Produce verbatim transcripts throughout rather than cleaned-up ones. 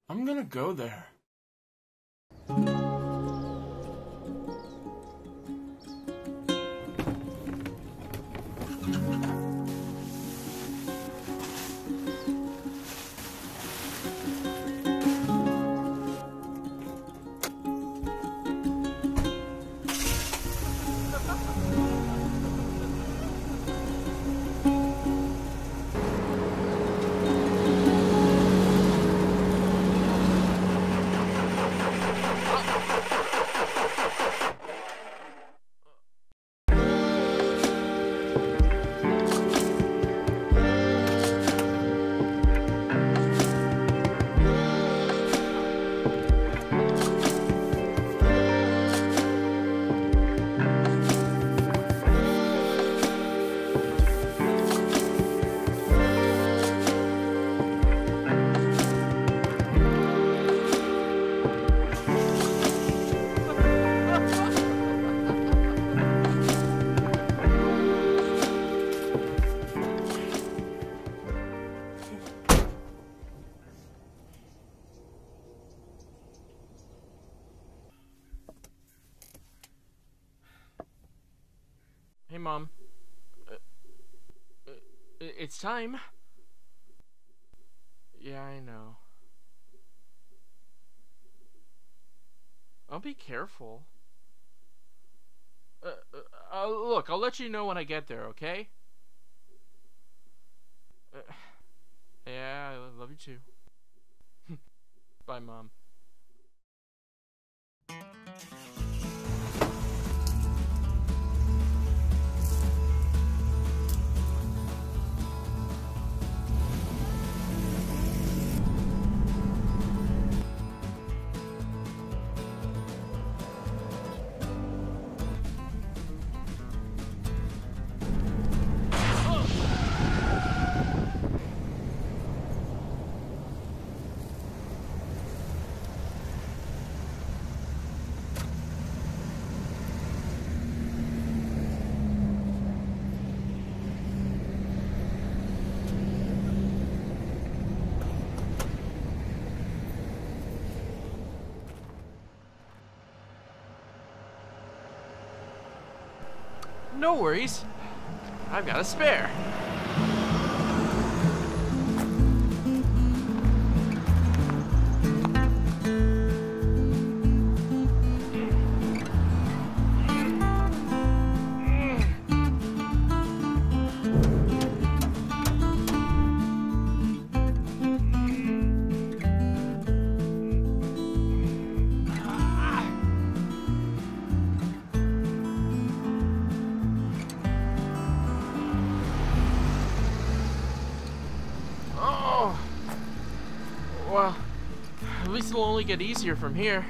I'm gonna go there. Hey, Mom. Uh, uh, it's time. Yeah, I know. I'll be careful. Uh, uh, uh, look, I'll let you know when I get there, okay? Uh, yeah, I love you too. Bye, Mom. No worries. I've got a spare. Well, at least it'll only get easier from here.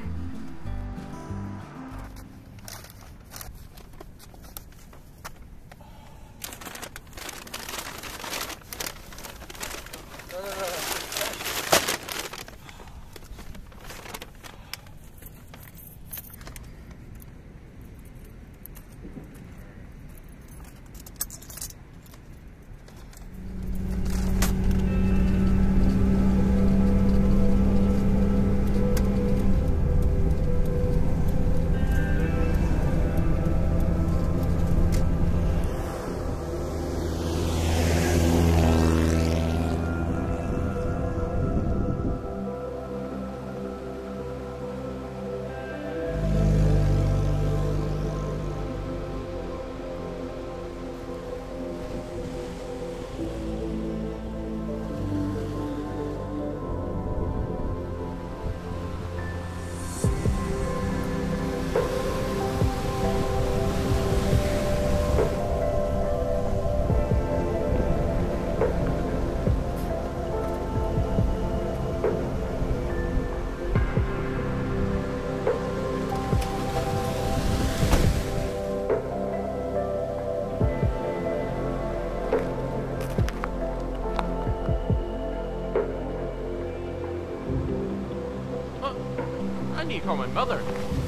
I need to call my mother.